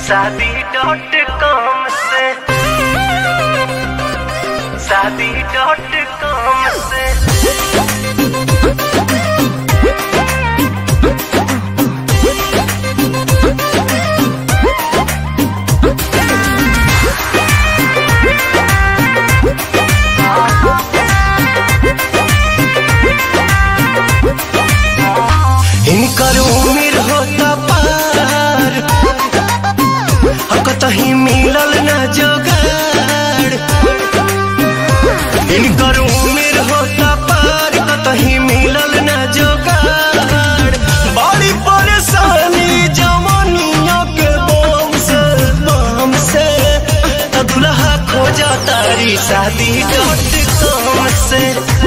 शादी.com से शादी.com से इनकर उम्र होता पार कतही मिलल न जोगाड़। इनकर उम्र होता पार कतही मिलल न जोगाड़। बड़ी परेशानी जवानियों के बम से दुल्हा खोजा तारी शादी.com से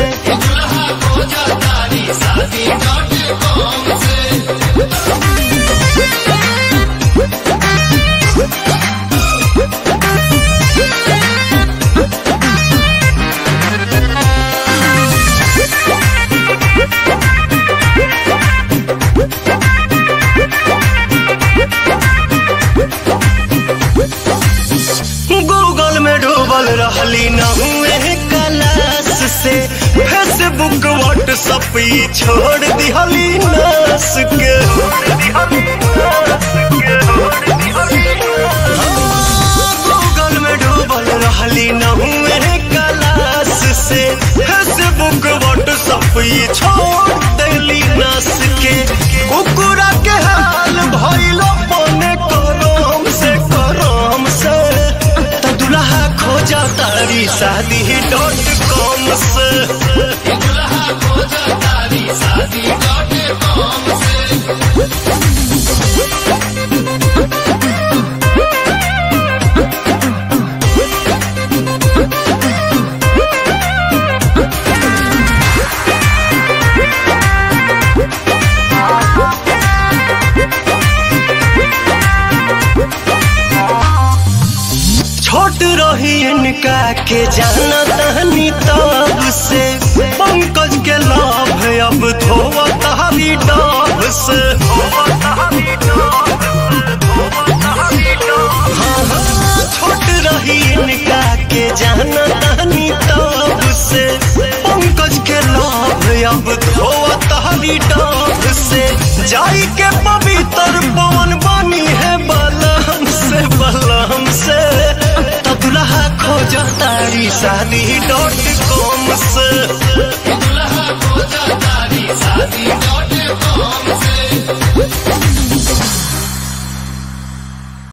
गूगल में डूबल रहली न हुए क्लास से फेसबुक व्हाट्सएप छोड़ दिहली नास के। गूगल में डूबल रहली न हुए क्लास से फेसबुक व्हाट्सएप छोड़ दिहली नास के। कुकुरा के हाल भइलो पने करम से दुल्हा खोजा तारी शादी.com से छोट रही इनका के जाना तहनी तब से पंकज के लाभ अब धोवा तहरी डाब से। छोट रही इनका के जाना तहनी तब से पंकज के लाभ अब धोवा तहरी डाब से। जाई के पवित्र पवन बनी है बलम से दुल्हा खोजा तारी शादी.com